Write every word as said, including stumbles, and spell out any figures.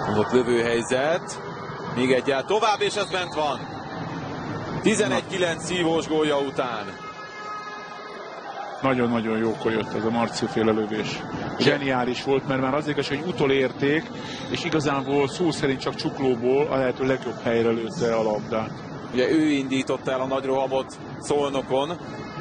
Ott lövőhelyzet. Még egyáltalán tovább, és ez bent van. tizenegy kilenc szívós gólja után. Nagyon-nagyon jókor jött ez a Marci-féle lövés. Zseniális volt, mert már az igaz, hogy utolérték, és igazából szó szerint csak csuklóból a lehető legjobb helyre lőtte a labdát. Ugye ő indította el a nagy rohamot Szolnokon,